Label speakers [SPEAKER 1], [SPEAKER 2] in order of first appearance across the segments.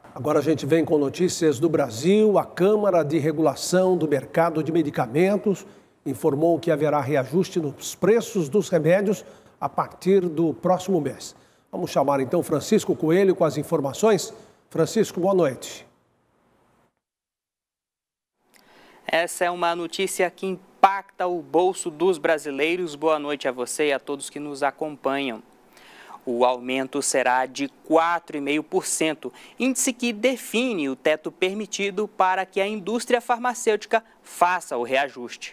[SPEAKER 1] Agora a gente vem com notícias do Brasil. A Câmara de Regulação do Mercado de Medicamentos informou que haverá reajuste nos preços dos remédios a partir do próximo mês. Vamos chamar então Francisco Coelho com as informações. Francisco, boa noite.
[SPEAKER 2] Essa é uma notícia que impacta o bolso dos brasileiros. Boa noite a você e a todos que nos acompanham. O aumento será de 4,5%, índice que define o teto permitido para que a indústria farmacêutica faça o reajuste.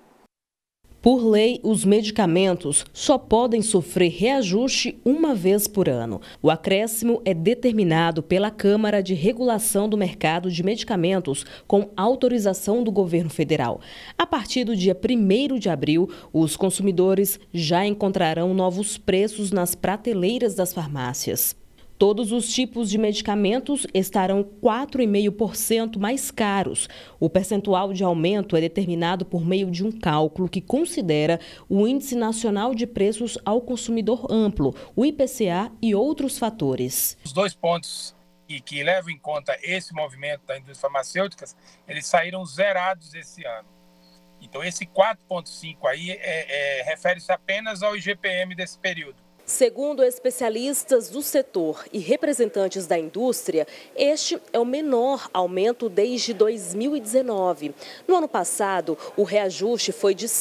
[SPEAKER 3] Por lei, os medicamentos só podem sofrer reajuste uma vez por ano. O acréscimo é determinado pela Câmara de Regulação do Mercado de Medicamentos com autorização do governo federal. A partir do dia 1º de abril, os consumidores já encontrarão novos preços nas prateleiras das farmácias. Todos os tipos de medicamentos estarão 4,5% mais caros. O percentual de aumento é determinado por meio de um cálculo que considera o Índice Nacional de Preços ao Consumidor Amplo, o IPCA e outros fatores.
[SPEAKER 4] Os dois pontos que levam em conta esse movimento da indústria farmacêutica, eles saíram zerados esse ano. Então esse 4,5 aí refere-se apenas ao IGPM desse período.
[SPEAKER 3] Segundo especialistas do setor e representantes da indústria, este é o menor aumento desde 2019. No ano passado, o reajuste foi de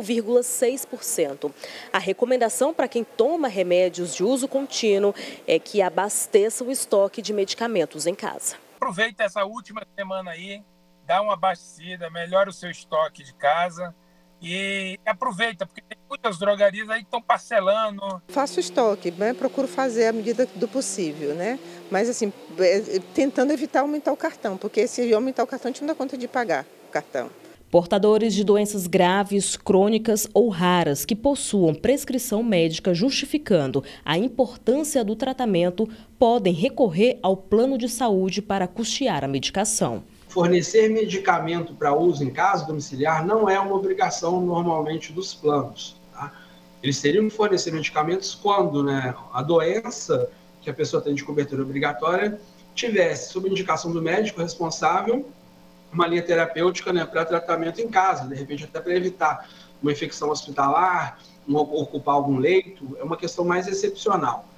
[SPEAKER 3] 5,6%. A recomendação para quem toma remédios de uso contínuo é que abasteça o estoque de medicamentos em casa.
[SPEAKER 4] Aproveita essa última semana aí, dá uma abastecida, melhora o seu estoque de casa. E aproveita, porque tem muitas drogarias aí que estão parcelando.
[SPEAKER 5] Faço estoque, né? Procuro fazer à medida do possível, né? Mas assim, tentando evitar aumentar o cartão, porque se aumentar o cartão a gente não dá conta de pagar o cartão.
[SPEAKER 3] Portadores de doenças graves, crônicas ou raras que possuam prescrição médica justificando a importância do tratamento podem recorrer ao plano de saúde para custear a medicação.
[SPEAKER 6] Fornecer medicamento para uso em casa domiciliar não é uma obrigação normalmente dos planos. Tá? Eles teriam que fornecer medicamentos quando, né, a doença que a pessoa tem de cobertura obrigatória tivesse, sob indicação do médico responsável, uma linha terapêutica, né, para tratamento em casa, de repente até para evitar uma infecção hospitalar, ocupar algum leito, é uma questão mais excepcional.